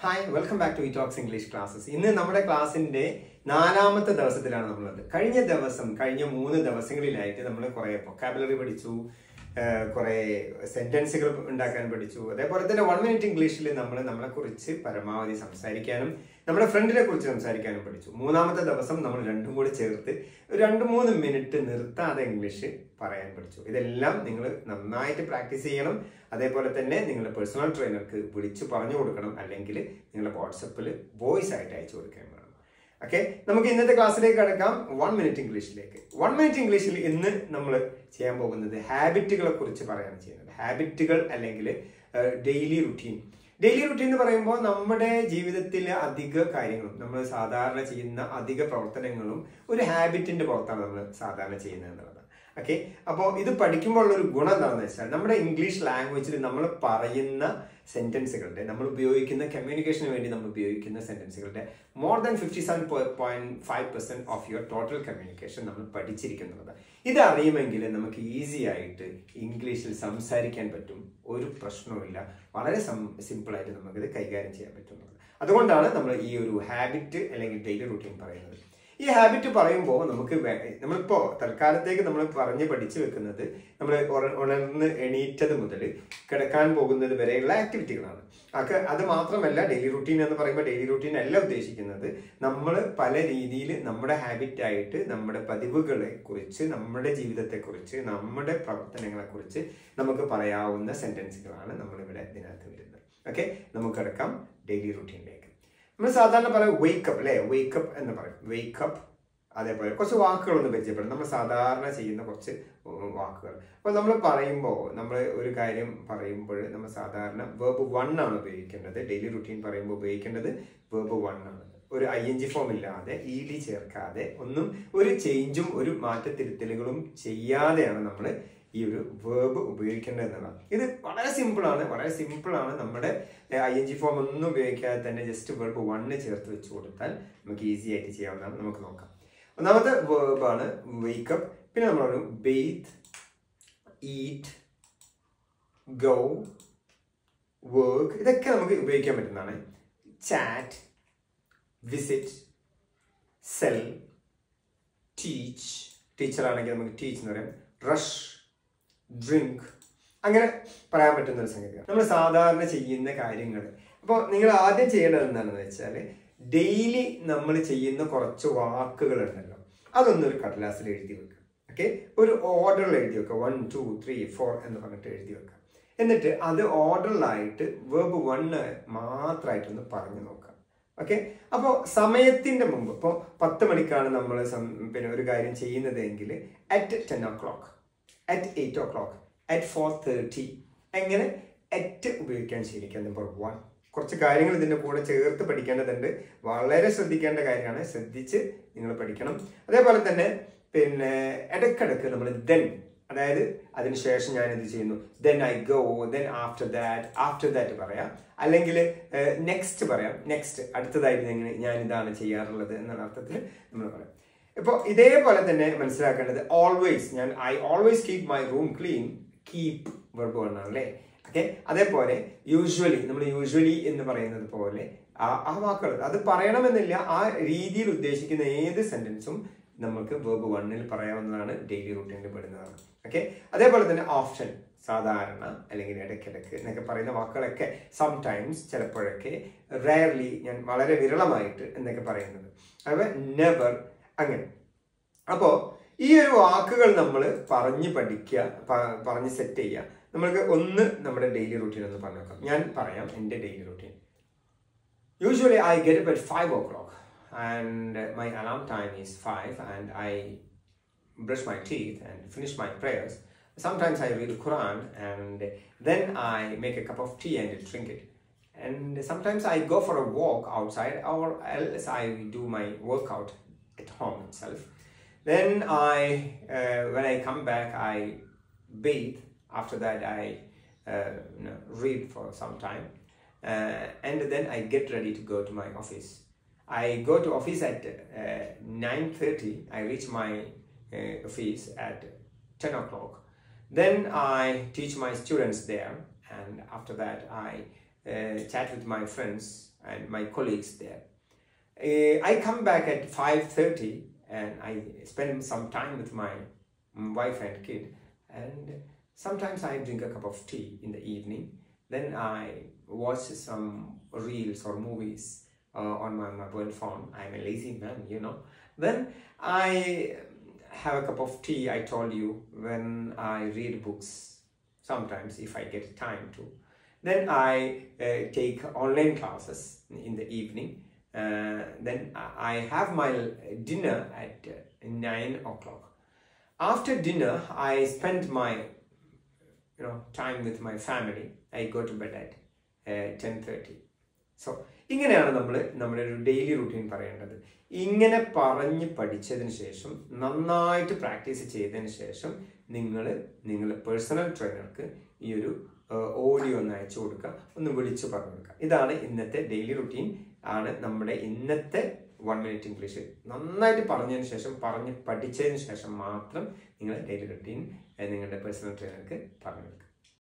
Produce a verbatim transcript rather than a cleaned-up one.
Hi, welcome back to eTalks English classes. ഇന്ന് നമ്മുടെ ക്ലാസ്സിന്റെ നാലാമത്തെ ദിവസത്തിലാണ് നമ്മളുള്ളത്. കഴിഞ്ഞ ദിവസം കഴിഞ്ഞ മൂന്ന് ദിവസങ്ങളിലായിട്ട് നമ്മൾ കുറേ വൊക്കാബുലറി പഠിച്ചു, കുറേ സെന്റൻസുകൾ ഉണ്ടാക്കാൻ പഠിച്ചു. അതേപോലെ തന്നെ വൺ മിനിറ്റ് ഇംഗ്ലീഷിൽ നമ്മൾ നമ്മളെക്കുറിച്ച് പരമാവധി സംസാരിക്കാനും നമ്മുടെ ഫ്രണ്ടിനെ കുറിച്ച് സംസാരിക്കാനും പഠിച്ചു. മൂന്നാമത്തെ ദിവസം നമ്മൾ രണ്ടും കൂടി ചേർത്ത് രണ്ട് മൂന്ന് മിനിറ്റ് നിർത്താതെ ഇംഗ്ലീഷ് പറയാൻ പഠിച്ചു. ഇതെല്ലാം നിങ്ങൾ നന്നായിട്ട് പ്രാക്ടീസ് ചെയ്യണം. അതേപോലെ തന്നെ നിങ്ങളുടെ പേഴ്സണൽ ട്രെയിനർക്ക് വിളിച്ച് പറഞ്ഞു കൊടുക്കണം, അല്ലെങ്കിൽ നിങ്ങളുടെ വാട്സപ്പിൽ വോയിസ് ആയിട്ട് അയച്ചു കൊടുക്കാൻ വേണം. ഓക്കെ, നമുക്ക് ഇന്നത്തെ ക്ലാസ്സിലേക്ക് കിടക്കാം. വൺ മിനിറ്റ് ഇംഗ്ലീഷിലേക്ക്. വൺ മിനിറ്റ് ഇംഗ്ലീഷിൽ ഇന്ന് നമ്മൾ ചെയ്യാൻ പോകുന്നത് ഹാബിറ്റുകളെ കുറിച്ച് പറയാണ് ചെയ്യുന്നത്. ഹാബിറ്റുകൾ അല്ലെങ്കിൽ ഡെയിലി റുട്ടീൻ. ഡെയിലി റുട്ടീൻ എന്ന് പറയുമ്പോൾ നമ്മുടെ ജീവിതത്തിലെ അധിക കാര്യങ്ങളും നമ്മൾ സാധാരണ ചെയ്യുന്ന അധിക പ്രവർത്തനങ്ങളും ഒരു ഹാബിറ്റിന്റെ പുറത്താണ് നമ്മൾ സാധാരണ ചെയ്യുന്നത് എന്നുള്ളതാണ്. ഓക്കെ, അപ്പോൾ ഇത് പഠിക്കുമ്പോൾ ഉള്ളൊരു ഗുണം എന്താണെന്ന് വെച്ചാൽ നമ്മുടെ ഇംഗ്ലീഷ് ലാംഗ്വേജിൽ നമ്മൾ പറയുന്ന സെന്റൻസുകളുടെ നമ്മൾ ഉപയോഗിക്കുന്ന കമ്മ്യൂണിക്കേഷന് വേണ്ടി നമ്മൾ ഉപയോഗിക്കുന്ന സെന്റൻസുകളുടെ more than fifty seven point five percent of your total communication നമ്മൾ പഠിച്ചിരിക്കുന്നത്. ഇത് അറിയുമെങ്കിൽ നമുക്ക് ഈസി ആയിട്ട് ഇംഗ്ലീഷിൽ സംസാരിക്കാൻ പറ്റും. ഒരു പ്രശ്നവുമില്ല, വളരെ സിമ്പിളായിട്ട് നമുക്കിത് കൈകാര്യം ചെയ്യാൻ പറ്റുന്നത്. അതുകൊണ്ടാണ് നമ്മൾ ഈ ഒരു ഹാബിറ്റ് അല്ലെങ്കിൽ ഡെയിലി റൂട്ടീൻ പറയുന്നത്. ഈ ഹാബിറ്റ് പറയുമ്പോൾ നമുക്ക് നമ്മളിപ്പോൾ തൽക്കാലത്തേക്ക് നമ്മൾ പറഞ്ഞ് പഠിച്ചു വെക്കുന്നത് നമ്മൾ ഉണർന്ന് എണീറ്റത് മുതൽ കിടക്കാൻ പോകുന്നത് വരെയുള്ള ആക്ടിവിറ്റികളാണ്. ഒക്കെ അത് മാത്രമല്ല, ഡെയിലി റുട്ടീൻ എന്ന് പറയുമ്പോൾ ഡെയിലി റുട്ടീൻ അല്ല ഉദ്ദേശിക്കുന്നത്. നമ്മൾ പല രീതിയിൽ നമ്മുടെ ഹാബിറ്റായിട്ട് നമ്മുടെ പതിവുകളെ കുറിച്ച്, നമ്മുടെ ജീവിതത്തെക്കുറിച്ച്, നമ്മുടെ പ്രവർത്തനങ്ങളെക്കുറിച്ച് നമുക്ക് പറയാവുന്ന സെന്റൻസുകളാണ് നമ്മളിവിടെ ഇതിനകത്ത് വരുന്നത്. ഓക്കെ, നമുക്ക് കിടക്കാം ഡെയിലി റുട്ടീനിലേക്ക്. നമ്മൾ സാധാരണ പറയും വേക്കപ്പ് അല്ലേ, വേക്കപ്പ് എന്ന് പറയും. വേക്കപ്പ്, അതേപോലെ കുറച്ച് വാക്കുകളൊന്ന് പരിചയപ്പെടും. നമ്മൾ സാധാരണ ചെയ്യുന്ന കുറച്ച് വാക്കുകൾ. അപ്പോൾ നമ്മൾ പറയുമ്പോൾ നമ്മൾ ഒരു കാര്യം പറയുമ്പോൾ നമ്മൾ സാധാരണ വേർബ് വൺ ആണ് ഉപയോഗിക്കേണ്ടത്. ഡെയിലി റുട്ടീൻ പറയുമ്പോൾ ഉപയോഗിക്കേണ്ടത് വേർബ് വൺ ആണ്. ഒരു ഐ എൻ ജി ഫോം ഇല്ലാതെ, ഇ ഡി ചേർക്കാതെ, ഒന്നും ഒരു ചേഞ്ചും ഒരു മാറ്റത്തിരുത്തലുകളും ചെയ്യാതെയാണ് നമ്മൾ ഈ ഒരു വേർബ് ഉപയോഗിക്കേണ്ടതെന്നുള്ളതാണ്. ഇത് വളരെ സിമ്പിളാണ്, വളരെ സിമ്പിളാണ്. നമ്മുടെ ഐ എൻ ജി ഫോം ഒന്നും ഉപയോഗിക്കാതെ തന്നെ ജസ്റ്റ് വേർബ് വണ്ണ് ചേർത്ത് വെച്ച് കൊടുത്താൽ നമുക്ക് ഈസി ആയിട്ട് ചെയ്യാവുന്നതാണ്. നമുക്ക് നോക്കാം. ഒന്നാമത്തെ വേർബാണ് വേക്കപ്പ്. പിന്നെ നമ്മൾ പറഞ്ഞു ബേത്ത്, ഈറ്റ്, ഗോ, വർക്ക്. ഇതൊക്കെ നമുക്ക് ഉപയോഗിക്കാൻ പറ്റുന്നതാണ്. Chat, visit, sell, teach. ടീച്ചറാണെങ്കിൽ നമുക്ക് ടീച്ച് എന്ന് പറയാം. റഷ്, ഡ്രിങ്ക്, അങ്ങനെ പറയാൻ പറ്റുന്ന ഒരു സംഗതിയാണ് നമ്മൾ സാധാരണ ചെയ്യുന്ന കാര്യങ്ങൾ. അപ്പോൾ നിങ്ങൾ ആദ്യം ചെയ്യേണ്ടത് എന്താണെന്ന് വെച്ചാൽ ഡെയിലി നമ്മൾ ചെയ്യുന്ന കുറച്ച് വാക്കുകളുണ്ടല്ലോ, അതൊന്നും ഒരു കടലാസിൽ എഴുതി വെക്കുക. ഓക്കെ, ഒരു ഓർഡറിൽ എഴുതി വെക്കുക. വൺ ടു ത്രീ ഫോർ എന്ന് പറഞ്ഞിട്ട് എഴുതി വെക്കുക. എന്നിട്ട് അത് ഓർഡറിലായിട്ട് വേർബ് വണ്ണ് മാത്രമായിട്ടൊന്ന് പറഞ്ഞു നോക്കുക. ഓക്കെ, അപ്പോൾ സമയത്തിന്റെ മുമ്പ്, ഇപ്പോൾ പത്ത് മണിക്കാണ് നമ്മൾ പിന്നെ ഒരു കാര്യം ചെയ്യുന്നത് എങ്കിൽ at ten o'clock, at eight o'clock, at four thirty, എങ്ങനെ അറ്റ് ഉപയോഗിക്കാൻ ശീലിക്കുക. Number one. കുറച്ച് കാര്യങ്ങൾ ഇതിൻ്റെ കൂടെ ചേർത്ത് പഠിക്കേണ്ടതുണ്ട്. വളരെ ശ്രദ്ധിക്കേണ്ട കാര്യമാണ്, ശ്രദ്ധിച്ച് നിങ്ങൾ പഠിക്കണം. അതേപോലെ തന്നെ പിന്നെ ഇടയ്ക്കിടയ്ക്ക് നമ്മൾ ദെൻ, അതായത് അതിനുശേഷം ഞാനിത് ചെയ്യുന്നു, then I go, then after that, after that പറയാം, അല്ലെങ്കിൽ നെക്സ്റ്റ് പറയാം. നെക്സ്റ്റ്, അടുത്തതായിട്ട് എങ്ങനെ ഞാൻ ഇതാണ് ചെയ്യാറുള്ളത് എന്നുള്ള അർത്ഥത്തിൽ നമ്മൾ പറയാം. ഇപ്പോൾ ഇതേപോലെ തന്നെ മനസ്സിലാക്കേണ്ടത് ഓൾവേസ്, ഞാൻ I always keep my room clean. Keep verb വണ്ണാണ് അല്ലേ. ഓക്കെ, അതേപോലെ യൂഷ്വലി, നമ്മൾ യൂഷ്വലി എന്ന് പറയുന്നത് പോലെ ആ ആ വാക്കുകൾ അത് പറയണമെന്നില്ല. ആ രീതിയിൽ ഉദ്ദേശിക്കുന്ന ഏത് സെന്റൻസും നമുക്ക് വെർബ് വണ്ണിൽ പറയാവുന്നതാണ്, ഡെയിലി റൂട്ടീനിൽ പെടുന്നതാണ്. ഓക്കെ, അതേപോലെ തന്നെ ഓപ്ഷൻ, സാധാരണ അല്ലെങ്കിൽ ഇടയ്ക്കിടയ്ക്ക് എന്നൊക്കെ പറയുന്ന വാക്കുകളൊക്കെ സംടൈംസ്, ചിലപ്പോഴൊക്കെ, റെയർലി, ഞാൻ വളരെ വിരളമായിട്ട് എന്നൊക്കെ പറയുന്നത്. അതുപോലെ നെവർ, അങ്ങനെ. അപ്പോൾ ഈ ഒരു വാക്കുകൾ നമ്മൾ പറഞ്ഞ് പഠിക്കുക, പറഞ്ഞ് സെറ്റ് ചെയ്യുക. നമ്മൾക്ക് ഒന്ന് നമ്മുടെ ഡെയിലി റൂട്ടീൻ ഒന്ന് പറഞ്ഞു നോക്കാം. ഞാൻ പറയാം എൻ്റെ daily routine. Usually I get up at five o'clock and my alarm time is five and I brush my teeth and finish my prayers. Sometimes I read the Quran and then I make a cup of tea and drink it. And sometimes I go for a walk outside, or else I do my workout at home itself. Then I, uh, when I come back, I bathe. After that, I uh, you know, read for some time, uh, and then I get ready to go to my office. I go to office at uh, nine thirty. I reach my uh, office at ten o'clock. Then I teach my students there, and after that, I uh, chat with my friends and my colleagues there. Uh, I come back at five thirty and I spend some time with my wife and kid, and sometimes I drink a cup of tea in the evening. Then I watch some reels or movies uh, on my mobile phone. I'm a lazy man, you know. Then I have a cup of tea, I told you, when I read books, sometimes if I get time to. Then I uh, take online classes in the evening. Uh, then I have my dinner at uh, nine o'clock. After dinner, I spend my you know time with my family. I go to bed at uh, ten thirty. So, ഇങ്ങനെയാണ് നമ്മൾ നമ്മുടെ ഒരു daily routine പറയേണ്ടത്. ഇങ്ങനെ പറഞ്ഞ് പഠിച്ചതിന് ശേഷം, നന്നായിട്ട് പ്രാക്ടീസ് ചെയ്തതിന് ശേഷം നിങ്ങൾ നിങ്ങൾ പേഴ്സണൽ ട്രെയിനർക്ക് ഈ ഒരു ഓഡിയോ ഒന്ന് അയച്ചു കൊടുക്കുക, ഒന്ന് വിളിച്ച് പറഞ്ഞു കൊടുക്കുക. ഇതാണ് ഇന്നത്തെ ഡെയിലി റുട്ടീൻ ആണ് നമ്മുടെ ഇന്നത്തെ വൺ മിനിറ്റ് ഇംഗ്ലീഷ്. നന്നായിട്ട് പറഞ്ഞതിന് ശേഷം, പറഞ്ഞ് പഠിച്ചതിന് ശേഷം മാത്രം നിങ്ങൾ ഡെയിലി റുട്ടീൻ നിങ്ങളുടെ പേഴ്സണൽ ട്രെയിനർക്ക് പറഞ്ഞു കൊടുക്കുക.